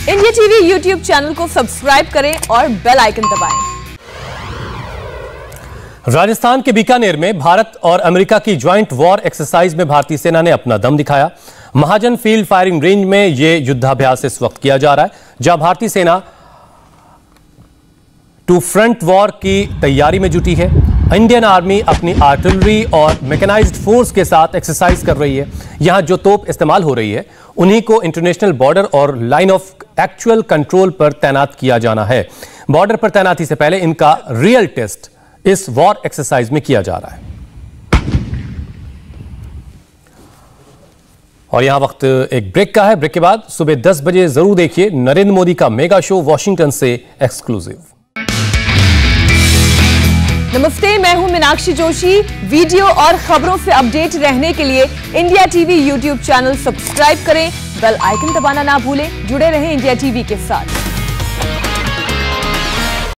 India TV YouTube channel को subscribe करें और बेल आइकन दबाएं। राजस्थान के बीकानेर में भारत और अमेरिका की ज्वाइंट वॉर एक्सरसाइज में भारतीय सेना ने अपना दम दिखाया। महाजन फील्ड फायरिंग रेंज में यह युद्धाभ्यास इस वक्त किया जा रहा है, जहां भारतीय सेना टू फ्रंट वॉर की तैयारी में जुटी है। इंडियन आर्मी अपनी आर्टिलरी और मैकेनाइज्ड फोर्स के साथ एक्सरसाइज कर रही है। यहां जो तोप इस्तेमाल हो रही है उन्हीं को इंटरनेशनल बॉर्डर और लाइन ऑफ एक्चुअल कंट्रोल पर तैनात किया जाना है। बॉर्डर पर तैनाती से पहले इनका रियल टेस्ट इस वॉर एक्सरसाइज में किया जा रहा है। और यहां वक्त एक ब्रेक का है। ब्रेक के बाद सुबह 10 बजे जरूर देखिए नरेंद्र मोदी का मेगा शो वॉशिंगटन से एक्सक्लूसिव। नमस्ते, मैं हूं मीनाक्षी जोशी। वीडियो और खबरों से अपडेट रहने के लिए India TV YouTube channel subscribe करें, बेल आइकन दबाना ना भूलें। जुड़े रहें इंडिया टीवी के साथ।